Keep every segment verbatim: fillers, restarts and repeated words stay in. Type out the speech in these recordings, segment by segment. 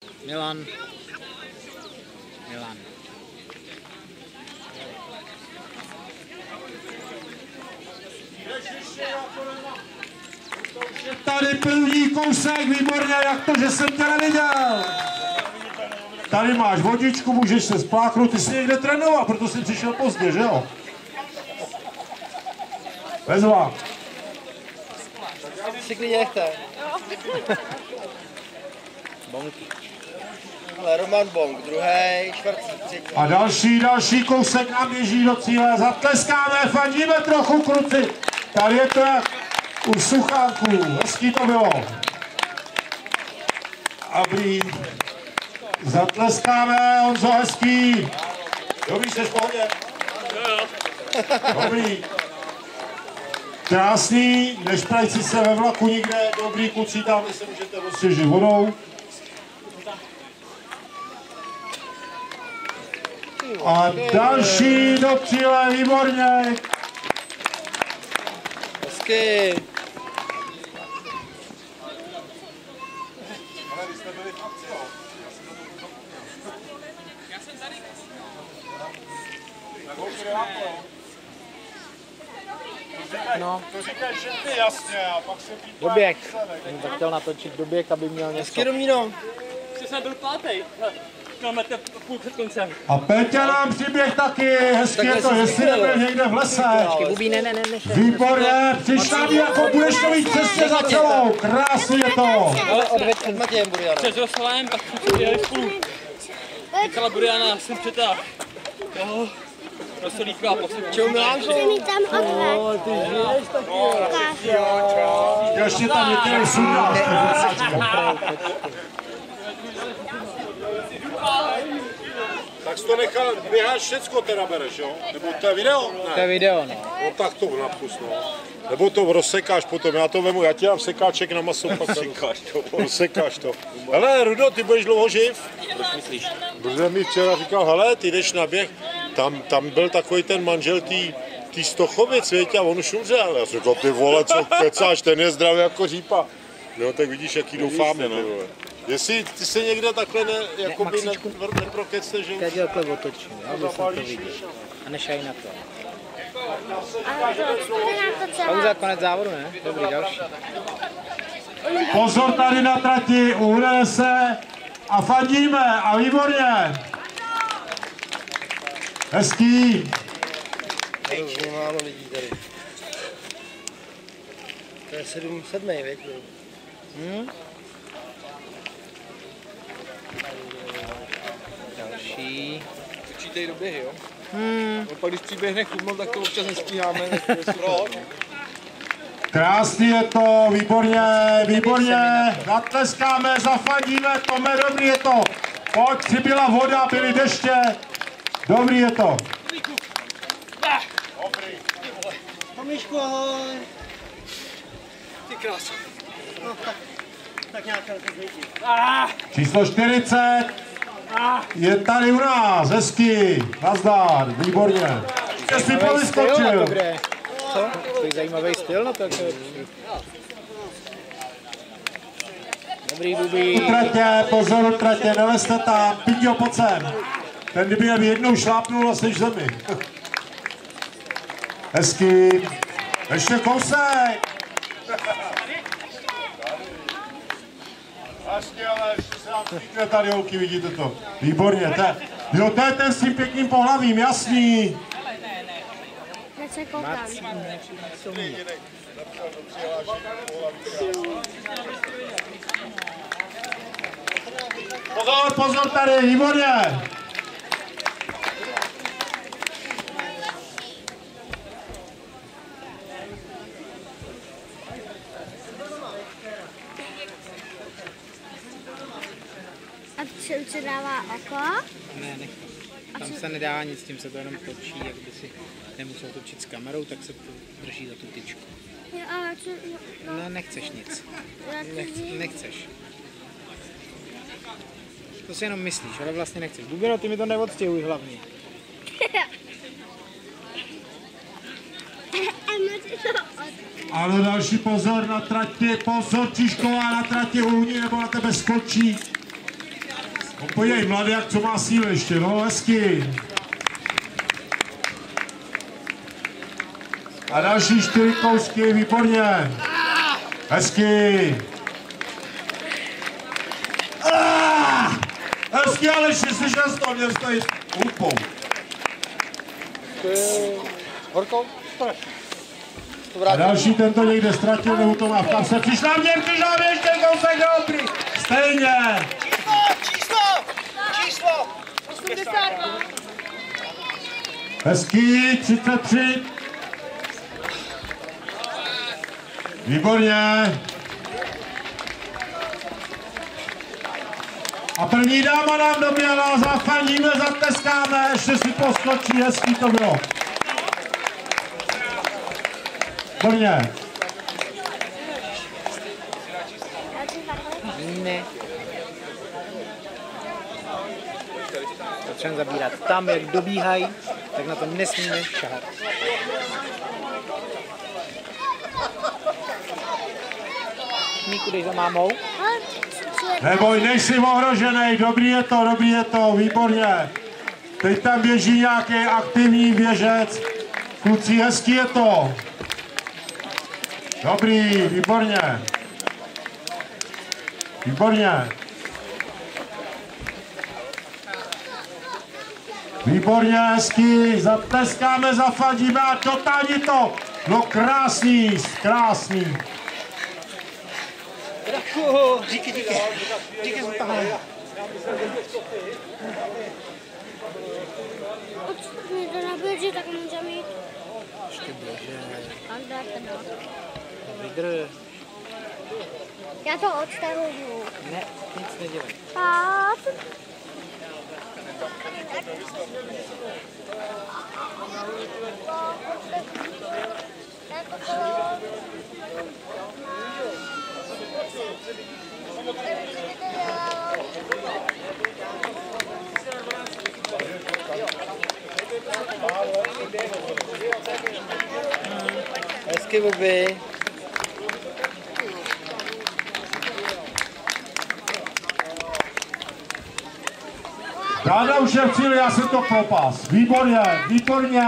Milan. Milan. Tady první kousek, výborně, jak to, že jsem tě neviděl. Tady máš vodičku, můžeš se spláchnout, ty jsi někde trénoval, proto jsi přišel pozdě, že jo? Bezva. Si klidně nechte. Bonk. Ale Roman Bonk, druhý, čtvrtý, třetí. A další, další kousek nám běží do cíle. Zatleskáme, fandíme trochu, kluci. Tady je to jak u suchánků. Hezký to bylo. Dobrý. Zatleskáme, Honzo, hezký. Dobrý, jsi v pohodě? Dobrý. Krásný, nešprajci se ve vlaku nikde. Dobrý, kluci, tam se můžete osvěžit vodou. A další do cíle, výborně. Hezky. No. To říkáš, že ty jasně, a pak se pípá. Doběh. Jsem tak chtěl natočit doběh, aby měl něco. Hezky, Romíno. Přesně byl pátej. Kilometr půl před koncem. A Péťa nám přiběh taky, hezky je to, jestli nebyl někde v lese. Bubí, ne, ne, ne, ne. Výborně, přišla mi jako budeš to mít přesně za celou, krásně je to. Ale odveď od Matějem Buriana. Přes Rosalém, pak jsme si jeli spolu. Michala Buriana jsem přetáhl. Jo, Rosolíka a poslední. Čau, Milánko. Chci tam odved. Ty žiješ taky. Ještě tam některý sundáš. Tak jsi to nechal, běháš všecko teda bereš, jo? Nebo to je video? Ne. To je video, no. No tak to napus, no. Nebo to rozsekáš potom, já to vemu, já ti dám sekáček na maso, pak rozsekáš to. Rozsekáš to. Hele, Rudo, ty budeš dlouho živ? Proč myslíš? Protože mi včera říkal, hele, ty jdeš na běh, tam, tam byl takový ten manžel tý, tý Stochovic, víte, a on už umřel. Já jsem říkal, ty vole, co kecáš, ten je zdravý jako řípa. No, tak vidíš, jaký doufáme, ty vole. Jestli ty se někde takhle ne, jakoby ne, neprokecne, že už... Teď takhle otočím, aby jsem to viděl. A nešaj na to. Ale to bude na to celá. Pauza, konec závodu, ne? Dobrý, další. Pozor tady na trati, uhne se a fandíme a výborně. Hezký. Málo lidí tady. To je sedm, sedmej, věď? Hm? Další. Počítej do běhy, jo? Hmm. No, pak když přiběhne chudmol, tak to občas nestíháme. Krásný je to, výborně, výborně. Zatleskáme, zafandíme, Tome, dobrý je to. Pojď, přibyla voda, byly deště. Dobrý je to. Mamičku, ahoj. Ty krásu. No, tak, tak nějak to zvětí. Číslo čtyřicet je tady u nás, hezky, nazdar, výborně. Jste si povyskočil. Co? To je zajímavý styl, no tak to je... Dobrý, Bubí. Utratě, pozor, utratě, nelezte tam, Piťo, pojď sem. Ten kdyby jen jednou šlápnul a jsi v zemi. Hezky. Ještě kousek. Hezky, ale ještě se vám píkne tady holky, vidíte to. Výborně, to je, jo, to je ten s tím pěkným pohlavím, jasný. Teď se koukám. Pozor, pozor tady, výborně. A čem se dává oko? Ne, nech to. Tam se nedá nic, tím se to jenom točí, jak by si nemusel točit s kamerou, tak se to drží za tu tyčku. Jo, ale co, no, Ne, nechceš nic. já to Nech, vím. nechceš. To si jenom myslíš, ale vlastně nechceš. Bubino, ty mi to neodstěhuj hlavně. Ano, další pozor na trati, pozor Číšková na trati uhni, nebo na tebe skočí. No, podívej, mladák, co má sílu ještě, no, hezky. A další čtyři kousky, výborně. Hezky. Ah! Hezky, ale ještě slyšel jsi to, měl jsi to jít hudbou. Horkou? A další tento někde ztratil, nebo to má v kapse. Přišla mě, přišla mě, ještě kousek dobrý. Stejně. Číslo, číslo, číslo. osmdesát. Hezký, třicet tři. Výborně. A první dáma nám doběhla, zafandíme, zatleskáme, ještě si poskočí, hezký to bylo. Výborně. Ne. Potřebujeme zabírat. Tam, jak dobíhají, tak na to nesmíme šahat. Míku, dej za mámou. Neboj, nejsi ohrožený, dobrý je to, dobrý je to, výborně. Teď tam běží nějaký aktivní běžec. Kluci, hezký je to. Dobrý, výborně. Výborně. Výborně, hezký, zatleskáme, zafadíme a totální to. No krásný, krásný. Díky, díky. Díky za tohle. Mě to naběží, tak můžeme jít. Ještě běže. Kam dáte do? Vydrž. Já to odstavuju. Ne, nic nedělej. A Hezky, Bobby. Ráda už je v cíli, já jsem to propás. Výborně, výborně.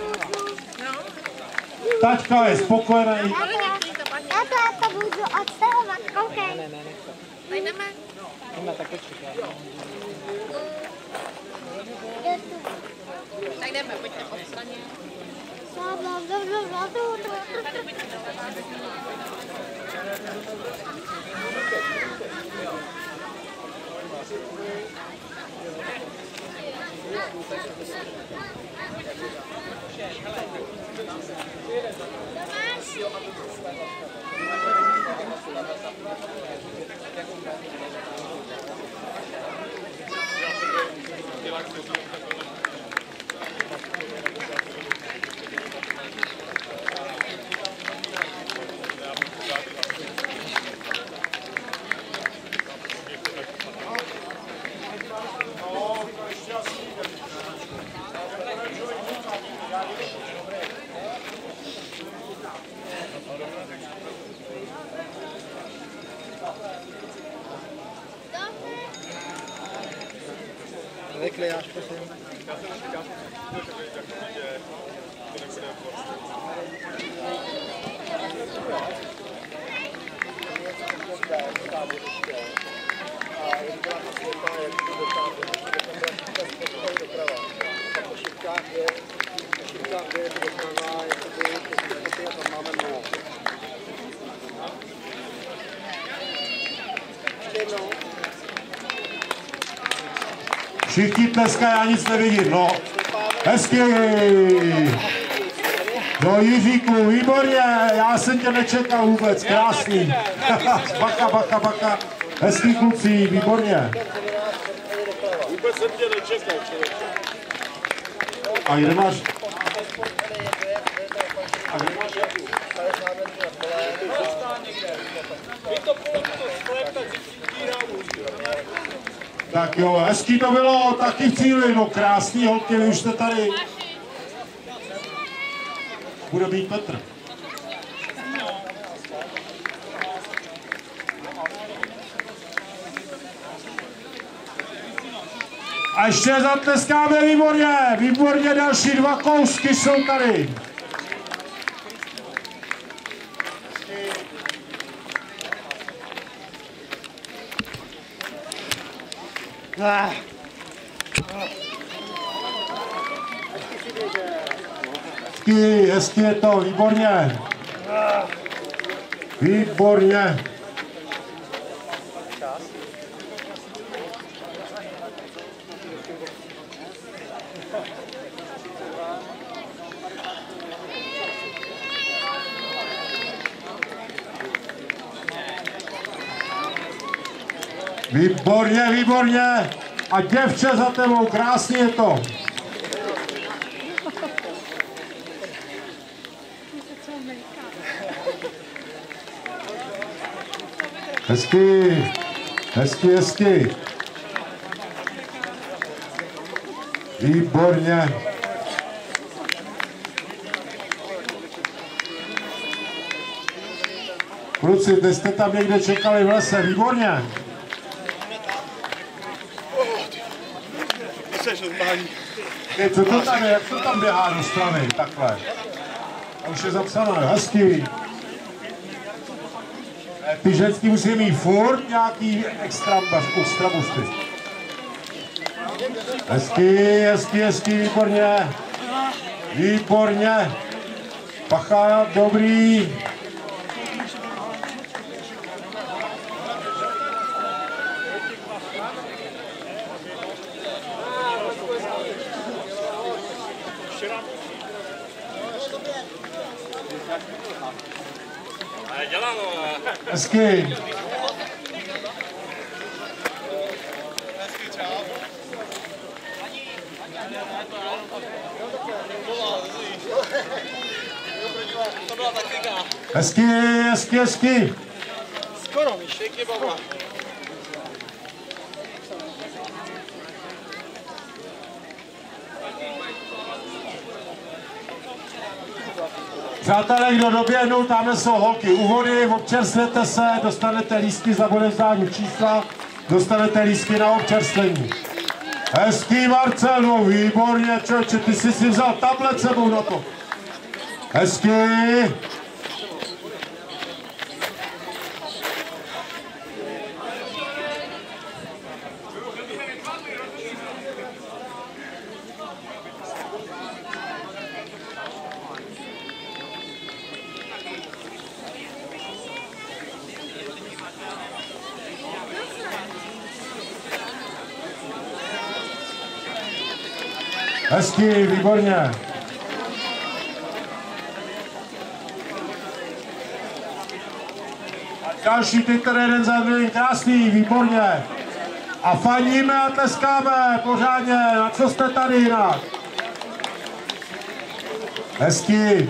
Taťka je spokojený. já to, já to budu odstavovat, koukej. Ne, ne, ne. Jdeme. Jdeme taky čekat. Tak jdeme, pojďte odstranit. Bla, bla, bla, bla, bla, bla, bla. Vyklijáš, prosím. Všichni tleskají, já nic nevidím, no. Hezky. No Jiříku, výborně, já jsem tě nečekal vůbec, krásný. Baka, baka, baka. Hezký kluci, výborně. Vůbec jsem tě nečekal, člověče. A kde máš? A kde máš jakou? Tak jo, hezký to bylo, taky v cíli, no krásný holky, vy už jste tady. Bude být Petr. A ještě zatleskáme výborně, výborně, další dva kousky jsou tady. Hezky, hezky je to, výborně. Výborně. Výborně, výborně. A děvče za tebou, krásně je to. Hezky, hezky, hezky. Výborně. Kluci, teď jste tam někde čekali v lese, výborně. Ty, co to tam je, jak to tam běhá do strany, takhle. A už je zapsané, hezky. Ty ženský musí mít furt nějaký extra, extra busty. Hezky, hezky, hezky, výborně. Výborně. Pacha, dobrý. Hezky. Hezky, hezky, hezky. Skoro, myšek je baba. Přátelé, kdo doběhnul, tamhle jsou holky u vody, občerstvete se, dostanete lístky za odevzdání čísla, dostanete lístky na občerstvení. Hezký, Marcel, no výborně, člověče, ty jsi si vzal tablet sebou na to. Hezký. Hezky, výborně. A další tyto jeden za druhým, krásný, výborně. A faníme a tleskáme pořádně, na co jste tady jinak. Hezky.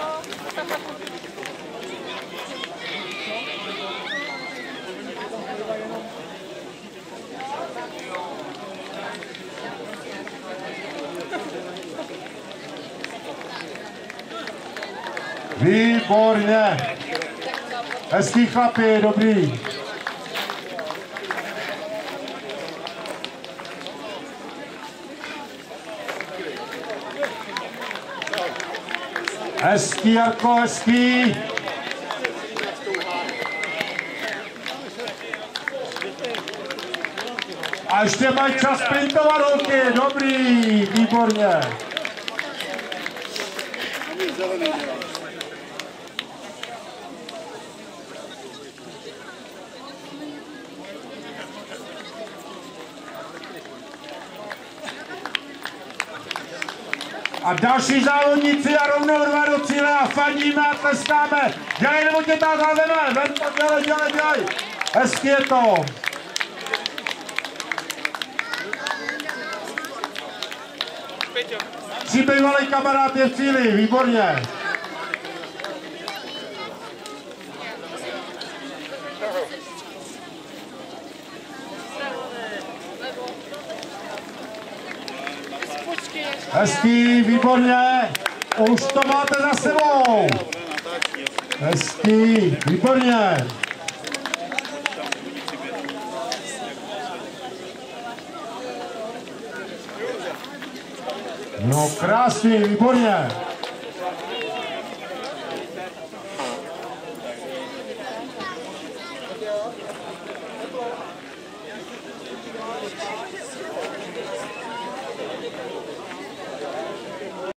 Výborně. Hezký chlapi, dobrý. Hezký, Jarko, hezký. A ještě mají čas sprintovat holky, dobrý, výborně. A další závodníci a rovnou dva do cíle a fandíme a tleskáme. Dělej, nebo tě tam zázeme, ven to, dělej, dělej, dělej. Hezky je to. Tři bývalý kamarád je v cíli, výborně. Hezký, výborně. Už to máte za sebou. Hezký, výborně. No krásný, výborně.